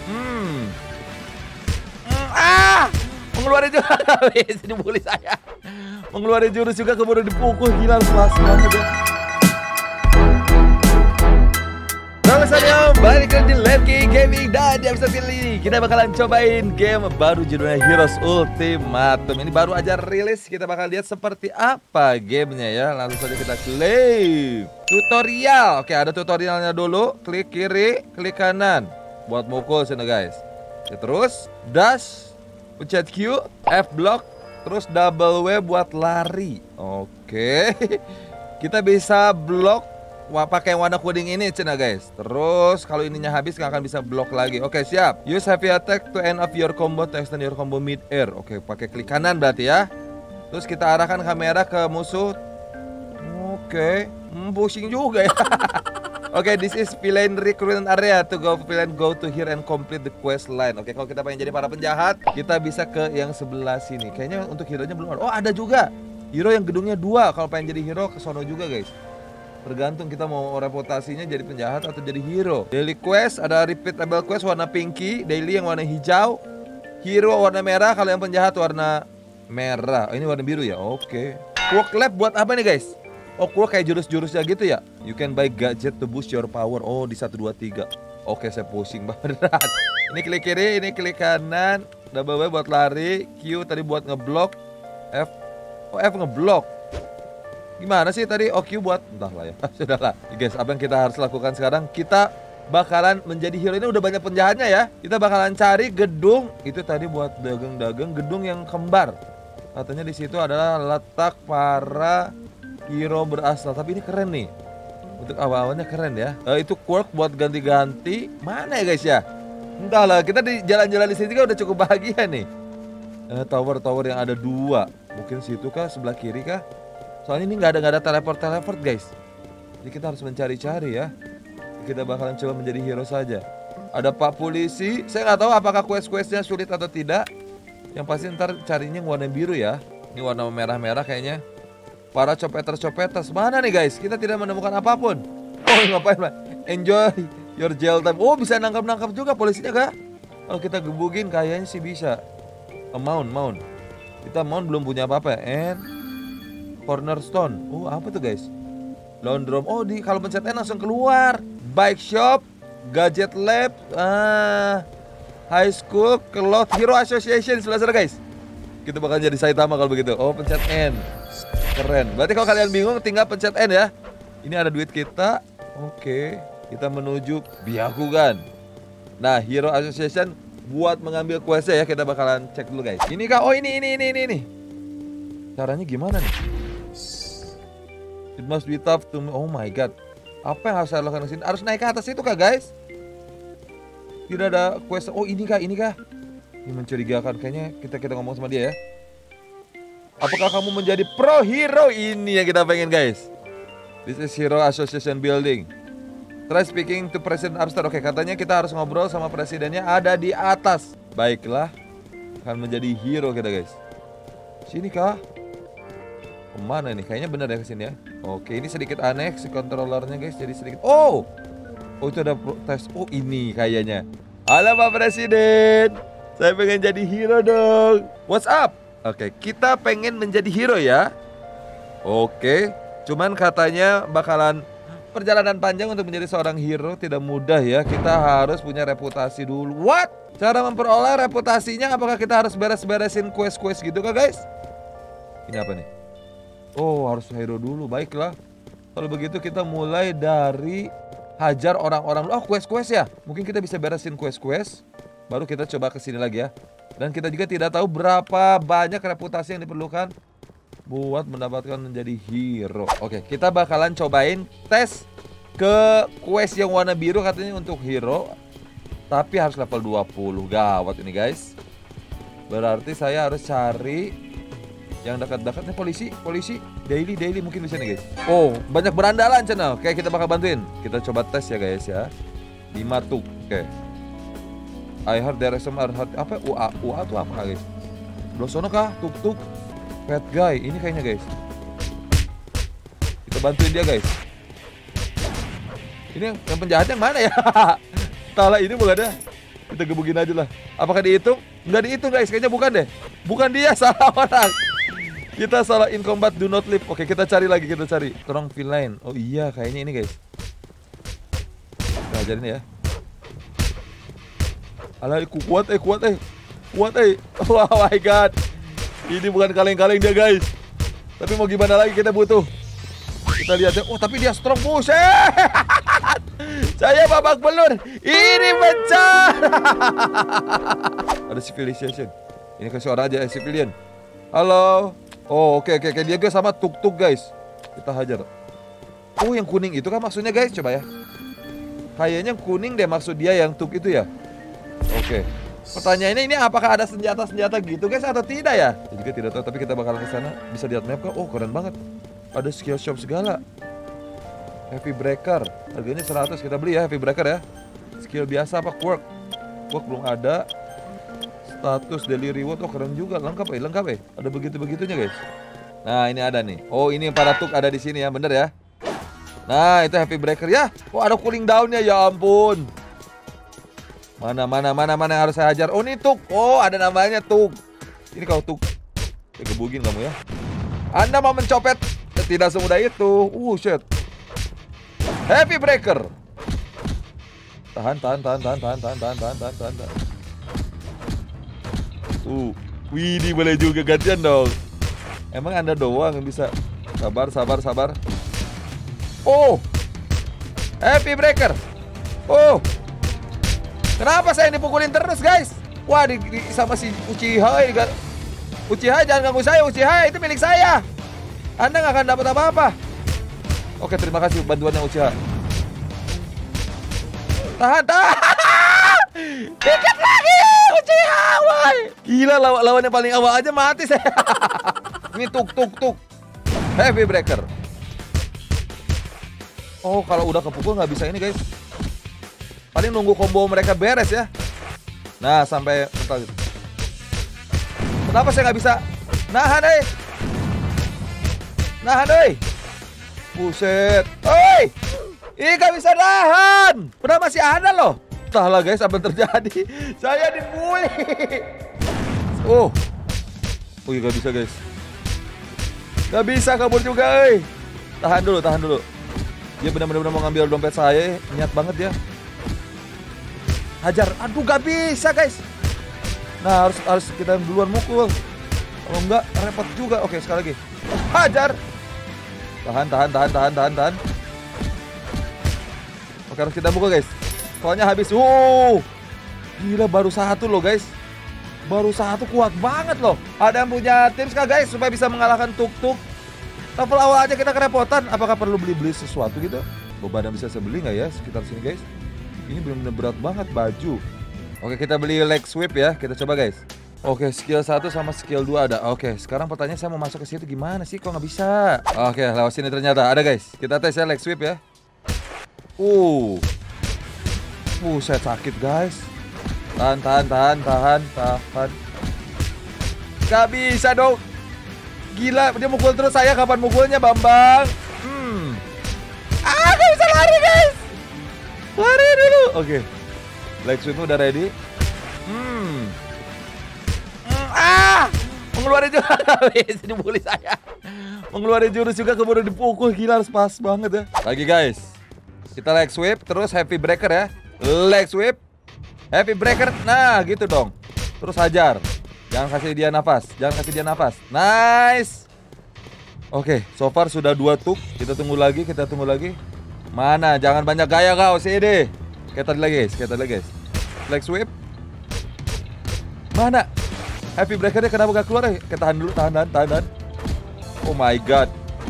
Hmm. Ah! Mengeluarkan juga. Bisa dibully saya. Mengeluarkan jurus juga kemudian dipukul. Gila, kelas banget ya. Halo saya, balik lagi di Lepki Gaming. Dan di episode kali ini kita bakalan cobain game baru judulnya Heroes Ultimatum. Ini baru aja rilis, kita bakal lihat seperti apa gamenya ya. Langsung saja kita klik tutorial. Oke, ada tutorialnya dulu. Klik kiri, klik kanan buat mukul sini guys. Ya, terus dash, pencet Q, F block, terus double W buat lari. Oke. Kita bisa blok pakai warna kuning ini cina guys. Terus kalau ininya habis nggak akan bisa blok lagi. Oke, siap. Use heavy attack to end of your combo to extend your combo mid air. Oke, pakai klik kanan berarti ya. Terus kita arahkan kamera ke musuh. Oke, pusing juga ya. Oke, this is villain recruitment area. To go villain, go to here and complete the quest line. Oke, kalau kita pengen jadi para penjahat, kita bisa ke yang sebelah sini. Kayaknya untuk hero-nya belum ada. Oh, ada juga. Hero yang gedungnya 2. Kalau pengen jadi hero ke sono juga guys. Tergantung kita mau reputasinya jadi penjahat atau jadi hero. Daily quest, ada repeatable quest warna pinky, daily yang warna hijau, hero warna merah, kalau yang penjahat warna merah. Oh, ini warna biru ya. Oke. Quirk lab buat apa nih guys? Oh, quirk kayak jurus-jurusnya gitu ya. You can buy gadget to boost your power. Oh, di 1 2 3. Oke, saya pusing banget. Ini klik kiri, ini klik kanan, double W buat lari, Q tadi buat ngeblok, F. Oh, F ngeblok. Gimana sih tadi OQ buat? Entahlah ya. Sudahlah. Guys, apa yang kita harus lakukan sekarang? Kita bakalan menjadi hero. Ini udah banyak penjahatnya ya. Kita bakalan cari gedung. Itu tadi buat dagang-dagang gedung yang kembar. Katanya di situ adalah letak para hero berasal. Tapi ini keren nih. Untuk awal-awalnya keren ya. Itu quirk buat ganti-ganti. Mana ya guys ya? Entahlah, kita di jalan-jalan di sini juga udah cukup bahagia nih. Tower-tower yang ada 2. Mungkin situ kah? Sebelah kiri kah? Soalnya ini nggak ada teleport guys. Jadi kita harus mencari-cari ya. Kita bakalan coba menjadi hero saja. Ada Pak Polisi. Saya nggak tahu apakah quest-questnya sulit atau tidak. Yang pasti ntar carinya warna biru ya. Ini warna merah-merah kayaknya. Para copeters. Mana nih guys? Kita tidak menemukan apapun. Oh, ngapain Pak? Enjoy your jail time. Oh, bisa nangkap juga polisinya kah? Kalau kita gebugin kayaknya sih bisa. Mount. Kita mount belum punya apa-apa ya. Cornerstone. Oh, apa tuh guys? Laundrom. Oh, kalau pencet N langsung keluar. Bike shop, gadget lab, high school, cloth hero association. Sebelah sana guys. Kita bakal jadi Saitama kalau begitu. Oh, pencet N. Keren. Berarti kalau kalian bingung tinggal pencet N ya. Ini ada duit kita. Oke. Kita menuju Byakugan. Nah, hero association buat mengambil questnya ya. Kita bakalan cek dulu guys. Ini kah? Oh, ini. Caranya gimana nih? It must be tough to... Oh my god. Apa yang harus saya lakukan di sini? Harus naik ke atas itu kah guys? Tidak ada quest. Oh, ini kah? Ini mencurigakan. Kayaknya kita ngomong sama dia ya. Apakah kamu menjadi pro hero? Ini yang kita pengen guys. This is Hero Association Building. Try speaking to President upstairs. Oke, katanya kita harus ngobrol sama presidennya ada di atas. Baiklah. Akan menjadi hero kita guys. Sini kah? Kemana nih? Kayaknya benar ya kesini ya. Oke, ini sedikit aneh si controllernya guys. Jadi sedikit. Oh, itu ada protes. Oh, ini kayaknya. Halo Pak Presiden, saya pengen jadi hero dong. What's up? Oke, kita pengen menjadi hero ya. Oke, cuman katanya bakalan perjalanan panjang untuk menjadi seorang hero. Tidak mudah ya. Kita harus punya reputasi dulu. What? Cara memperoleh reputasinya? Apakah kita harus beres-beresin quest-quest gitu kah guys? Ini apa nih? Oh, harus hero dulu. Baiklah. Kalau begitu kita mulai dari hajar orang-orang. Oh, quest-quest ya. Mungkin kita bisa beresin quest-quest. Baru kita coba ke sini lagi ya. Dan kita juga tidak tahu berapa banyak reputasi yang diperlukan buat mendapatkan menjadi hero. Oke, kita bakalan cobain tes ke quest yang warna biru katanya untuk hero. Tapi harus level 20. Gawat ini guys. Berarti saya harus cari yang dekat-dekatnya polisi, daily mungkin bisa nih guys. Oh, banyak berandalan channel. Oke, kita bakal bantuin. Kita coba tes ya guys ya. 5 tuh. Oke. I heard there is some apa? UA tuh apa guys? Belah sono kah? Tuk. Bad guy. Ini kayaknya guys. Kita bantuin dia guys. Ini yang penjahatnya yang mana ya? Entahlah, ini bukan ada. Kita gebugin aja lah. Apakah dihitung? Nggak dihitung guys, kayaknya bukan deh. Bukan dia, salah orang. Kita salah in combat, do not live. Oke, kita cari lagi, kita cari. Strong feline. Oh iya, kayaknya ini guys. Kita ajarin ya. Alah, kuat. Oh my god. Ini bukan kaleng-kaleng dia guys. Tapi mau gimana lagi, kita butuh. Kita lihat ya. Oh, tapi dia strong, buset. Saya babak belur. Ini pecah. Ada civilization. Ini kasih orang aja civilian. Halo. Oh, oke. Dia guys sama tuk-tuk guys. Kita hajar. Oh, yang kuning itu kan maksudnya guys. Coba ya. Kayaknya kuning deh maksud dia, yang tuk itu ya. Oke. Pertanyaannya ini apakah ada senjata-senjata gitu guys atau tidak ya? Saya juga tidak tahu, tapi kita bakalan ke sana. Bisa lihat map kah? Oh, keren banget. Ada skill shop segala. Heavy breaker. Harganya 100. Kita beli ya heavy breaker ya. Skill biasa apa? Quirk belum ada. Status daily reward. Oh, keren juga. Lengkap ya. Ada begitu-begitunya guys. Nah, ini ada nih. Oh, ini para tuk ada di sini ya. Bener ya. Nah, itu heavy breaker ya. Oh, ada cooling down-nya. Ya ampun. Mana yang harus saya hajar? Oh, ini tuk. Oh, ada namanya tuk. Ini kau tuk. Saya gebugin kamu ya. Anda mau mencopet? Tidak semudah itu. Shit. Heavy breaker. Tahan. Widih, boleh juga gantian dong. Emang Anda doang yang bisa. Sabar. Oh. Heavy breaker. Oh. Kenapa saya dipukulin terus, guys? Wah, sama si Uchiha. Uchiha, jangan ganggu saya. Uchiha, itu milik saya. Anda nggak akan dapat apa-apa. Oke, terima kasih bantuannya Uchiha. Tahan. Dikit lagi, Uchiha, woi. Gila, lawan yang paling awal aja mati saya. Ini tuk. Heavy breaker. Oh, kalau udah kepukul nggak bisa ini, guys. Paling nunggu combo mereka beres ya. Nah, sampai kenapa saya nggak bisa nahan, Buset. Oi, ini gak bisa nahan. Padahal masih ada loh. Entahlah guys, apa yang terjadi. Saya dibully. Oh, gak bisa guys. Gak bisa kabur juga. Tahan dulu. Dia benar-benar mau ngambil dompet saya. Niat banget dia. Hajar. Aduh, gak bisa guys. Nah, harus kita duluan mukul. Kalau enggak repot juga. Oke, sekali lagi. Hajar. Tahan. Oke, harus kita mukul guys. Soalnya habis. Gila, baru satu loh guys. Baru satu, kuat banget loh. Ada yang punya tips kah guys supaya bisa mengalahkan tuk-tuk? Level awal aja kita kerepotan. Apakah perlu beli sesuatu gitu? Beban yang bisa saya beli nggak ya sekitar sini guys? Ini benar-benar berat banget baju. Oke, kita beli leg sweep ya. Kita coba guys. Oke, skill 1 sama skill 2 ada. Oke, sekarang pertanyaan saya mau masuk ke situ gimana sih? Kok nggak bisa? Oke, lewat sini ternyata ada guys. Kita tes ya leg sweep ya. Buset, sakit guys. Tahan. Gak bisa dong. Gila, dia mukul terus saya. Kapan mukulnya, Bambang? Gak bisa lari guys. Lari dulu. Oke, leg sweep udah ready. Mengeluarin juga. Bisa dibully saya. Mengeluarin jurus juga keburu dipukul. Gila, harus pas banget ya. Lagi guys. Kita leg sweep terus heavy breaker ya. Leg sweep, heavy breaker. Nah, gitu dong. Terus hajar. Jangan kasih dia nafas. Nice. Oke, so far sudah 2 tuk. Kita tunggu lagi. Mana? Jangan banyak gaya kau, sini. Kayak tadi lagi guys. Leg sweep. Mana? Heavy breakernya kenapa gak keluar? Kita tahan dulu, tahan. Oh my god.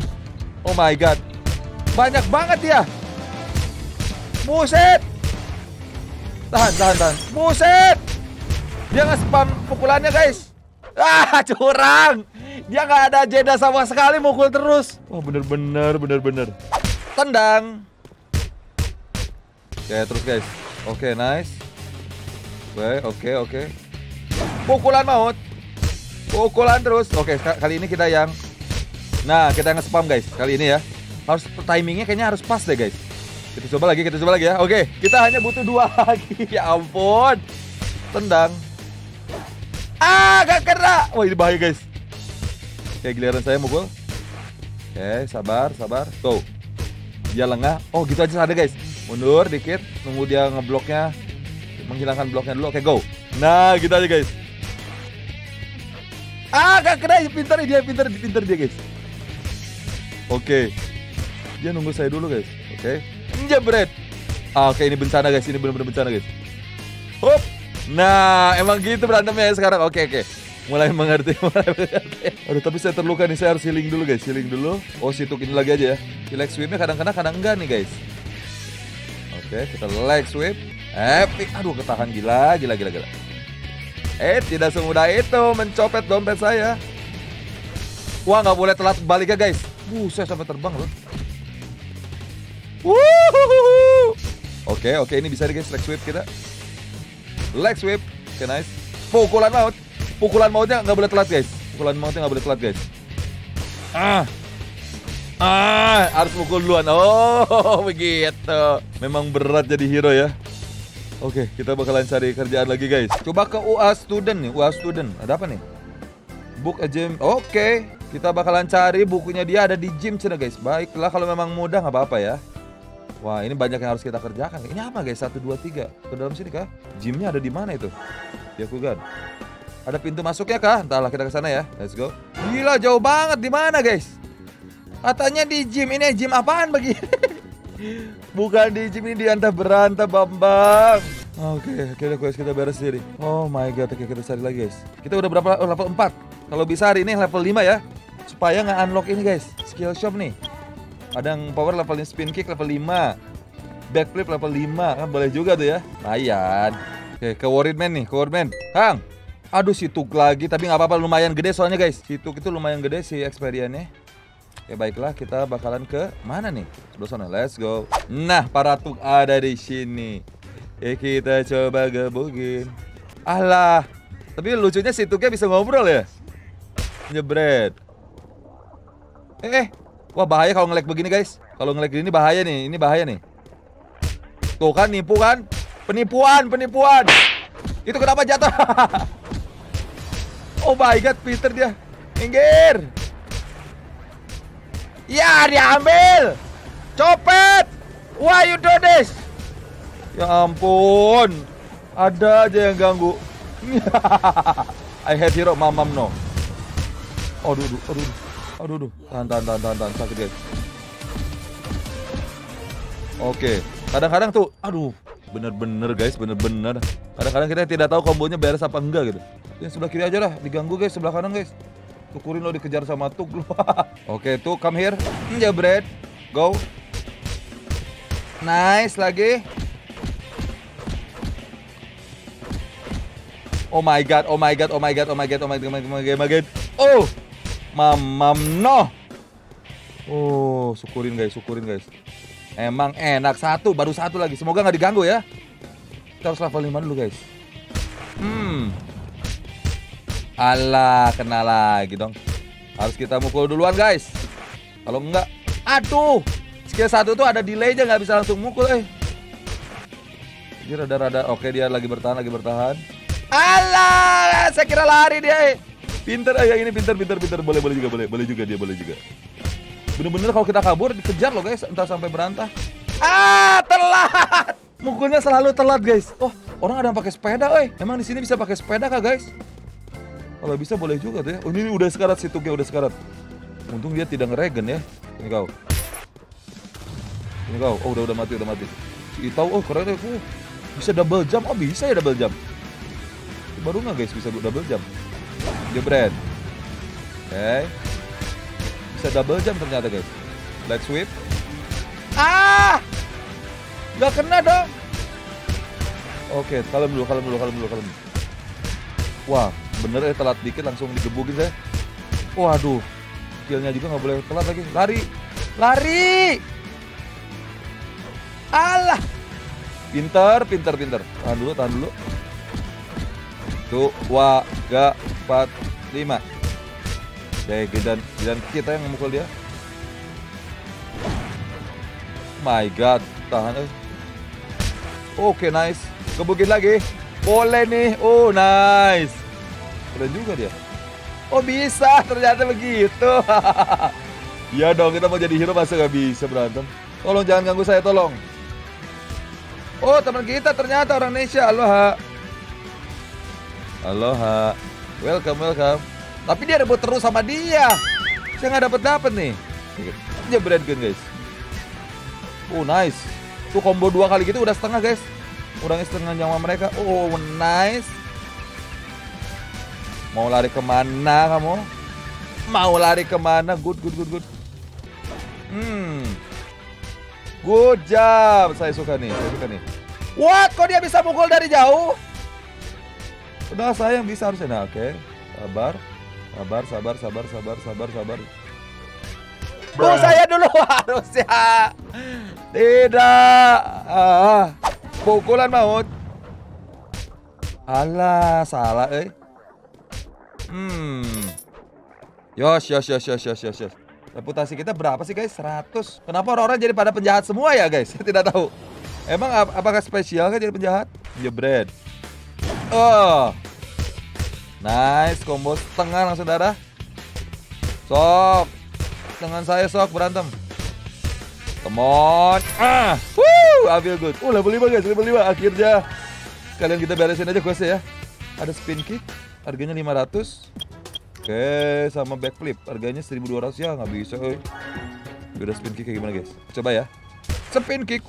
Banyak banget ya. Buset. Tahan. Buset. Dia nge-spam pukulannya guys. Curang. Dia gak ada jeda sama sekali, mukul terus. Wah, bener-bener. Tendang. Oke, terus guys. Oke, nice. Oke. Pukulan maut. Pukulan terus. Oke, kali ini kita yang kita nge-spam guys. Kali ini ya. Harus timingnya kayaknya harus pas deh guys. Kita coba lagi ya. Oke, kita hanya butuh 2 lagi. Ya ampun. Tendang. Ah, gak kena. Wah, ini bahaya guys. Oke, giliran saya mukul. Oke, sabar, sabar. Go. Dia lengah. Oh, gitu aja ada guys. Mundur dikit, nunggu dia ngebloknya. Menghilangkan bloknya dulu. Oke, go. Nah, gitu aja guys. Ah, gak kena. Pintar dia guys. Oke. Dia nunggu saya dulu guys. Oke. Jebret. Oke, ini bencana guys. Ini benar-benar bencana guys. Hop. Nah, emang gitu berantemnya sekarang. Oke. Mulai mengerti. Aduh, tapi saya terluka nih. Saya harus healing dulu guys. Healing dulu. Oh, situ ini lagi aja ya. Leg sweepnya kadang kena, kadang enggak nih guys. Oke, kita leg sweep. Epic. Aduh, ketahan gila. Tidak semudah itu mencopet dompet saya. Wah, nggak boleh telat baliknya guys. Saya sampai terbang loh. Oke, ini bisa nih guys, leg sweep kita. Leg sweep. Oke, nice. Pukulan maut. Pukulan mautnya nggak boleh telat guys. Harus pukul duluan. Oh, begitu. Memang berat jadi hero ya. Oke, kita bakalan cari kerjaan lagi guys. Coba ke UA Student nih, UA Student. Ada apa nih? Book a gym. Oke, kita bakalan cari bukunya dia ada di gym cina guys. Baiklah, kalau memang mudah nggak apa-apa ya. Wah, ini banyak yang harus kita kerjakan. Ini apa guys? 1, 2, 3. Ke dalam sini kah? Gymnya ada di mana itu? Yakugan. Ada pintu masuknya kah? Entahlah, kita ke sana ya. Let's go. Gila, jauh banget. Di mana guys? Katanya di gym. Ini gym apaan begini? Bukan di gym, ini di antah berantah Bambang. Oke, guys, kita beres sendiri. Oh my god, oke, kita cari lagi guys. Kita udah berapa? Oh, level 4. Kalau bisa hari ini level 5 ya. Supaya nggak unlock ini guys. Skill shop nih. Ada yang power levelnya spin kick level 5. Backflip level 5. Kan boleh juga tuh ya. Lumayan. Oke, ke Worried Man nih, ke Worried Man. Kang. Aduh, situk lagi, tapi nggak apa-apa, lumayan gede soalnya guys. Situk itu lumayan gede sih experience-nya. Oke, baiklah, kita bakalan ke mana nih? Sebelah sana, let's go. Nah, para tuk ada di sini. Kita coba gebukin. Alah, tapi lucunya situknya bisa ngobrol ya. Jebret. Wah, bahaya kalau nge-lag begini guys. Kalau nge-lag gini bahaya nih, ini bahaya nih. Tuh kan, nipu kan? Penipuan. Itu kenapa jatuh? Oh my god, Peter dia. Minggir. Ya, diambil. Copet. Why you do this? Ya ampun. Ada aja yang ganggu. I hate hero, mamam no. Aduh. Tahan. Sakit guys. Oke. Kadang-kadang tuh, aduh. Bener-bener guys, bener-bener. Kadang-kadang kita tidak tahu kombonya beres apa enggak gitu. Yang sebelah kiri aja lah, diganggu guys, sebelah kanan guys. Tukurin lo dikejar sama Tuk lo. Oke, tuh come here. Jebret. Go. Nice lagi. Oh my god. Oh, mamam no. Oh, syukurin guys. Emang enak, baru satu lagi. Semoga nggak diganggu ya. Kita harus level 5 dulu guys. Alah, kena lagi dong. Harus kita mukul duluan guys. Kalau enggak, aduh. Skill 1 tuh ada delay-nya, nggak bisa langsung mukul Dia rada-rada. Oke, dia lagi bertahan. Alah, saya kira lari dia. Pinter ya ini, pinter. Boleh juga dia. Bener-bener kalau kita kabur dikejar loh guys, entah sampai berantah. Telat. Mukulnya selalu telat guys. Oh, orang ada yang pakai sepeda, Emang di sini bisa pakai sepeda kah guys? Kalau bisa boleh juga tuh ya. Oh, ini udah sekarat, situknya udah sekarat. Untung dia tidak ngeregen ya. Ini kau. Oh, udah mati. Si Itau, oh keren ya. Bisa double jump. Oh, bisa ya double jump. Baru nggak guys bisa double jump. Jebret. Oke. Bisa double jump ternyata guys. Leg sweep. Nggak kena dong. Oke, kalem dulu. Wah, bener ya, telat dikit langsung digebukin saya. Waduh, skillnya juga nggak boleh telat lagi. Lari. Alah. Pinter. Tahan dulu. Tuh, 2, 4, 5. Oke, dan kita yang memukul dia. My god, tahan. Oke, nice. Gebukin lagi. Boleh nih. Oh, nice. Keren juga dia. Oh, bisa. Ternyata begitu. Iya dong, kita mau jadi hero masa nggak bisa berantem. Tolong jangan ganggu saya, tolong. Oh, teman kita ternyata orang Indonesia. Aloha. Aloha. Welcome. Tapi dia rebut terus sama dia. Saya nggak dapet nih. Jebret kan, guys. Oh, nice. Tuh combo 2 kali gitu udah setengah, guys. Kurangnya setengah nyawa mereka. Oh, nice. Mau lari kemana kamu? Mau lari kemana? Good. Good job. Saya suka nih. What? Kok dia bisa mukul dari jauh? Udah saya yang bisa harusnya. Nah, oke. Sabar. Oh, saya dulu harusnya. Tidak. Pukulan maut. Alah, salah, Yos. Reputasi kita berapa sih, guys? 100. Kenapa orang-orang jadi pada penjahat semua ya, guys? Saya tidak tahu. Emang apakah spesial kan jadi penjahat? Jebret. Oh. Nice, combo setengah langsung darah. Sok. Dengan saya sok berantem. Come on. Ambil good. Level 5, guys, level 5 akhirnya. Sekalian kita beresin aja questnya ya. Ada spin kick, harganya 500. Oke, sama backflip, harganya 1200 ya, nggak bisa, Udah spin kick kayak gimana, guys? Coba ya. Spin kick,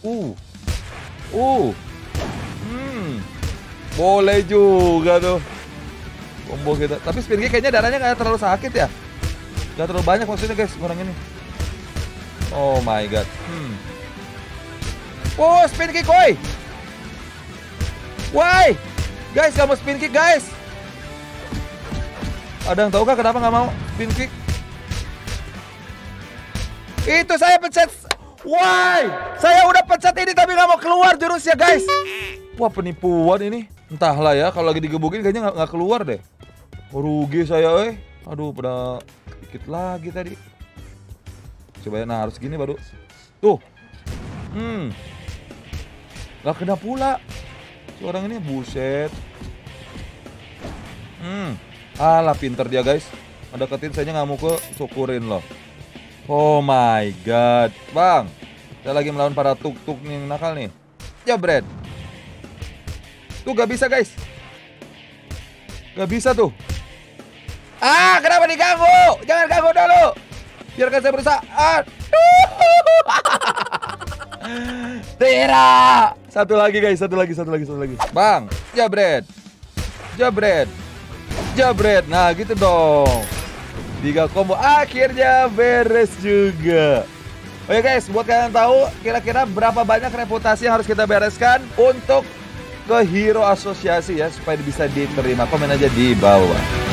boleh juga tuh combo kita. Tapi spin kick kayaknya darahnya nggak terlalu sakit ya. Nggak terlalu banyak maksudnya, guys, orang ini. Oh my god. Oh, spin kick, woi. Why? Guys, kamu spin kick, guys. Ada yang tahu kah kenapa nggak mau spin kick? Itu saya pencet. Why? Saya udah pencet ini tapi nggak mau keluar jurusnya, guys. Wah, penipuan ini. Entahlah ya, kalau lagi digebukin kayaknya nggak keluar deh. Rugi saya, Aduh, pada dikit lagi tadi. Coba ya, nah harus gini baru. Tuh. Nggak kena pula. Si orang ini buset. Alah, pinter dia, guys. Ngedeketin saya nggak mau ke syukurin loh. Oh my god. Bang, saya lagi melawan para tuk-tuk nih nakal nih. Jebret. Tuh gak bisa, guys. Gak bisa tuh. Kenapa diganggu? Jangan ganggu dulu. Biarkan saya berusaha. Tidak. Satu lagi, guys. Satu lagi. Bang, jabret. Nah, gitu dong. 3 combo akhirnya beres juga. Oke, guys, buat kalian tahu kira-kira berapa banyak reputasi yang harus kita bereskan untuk ke hero asosiasi ya supaya bisa diterima. Komen aja di bawah.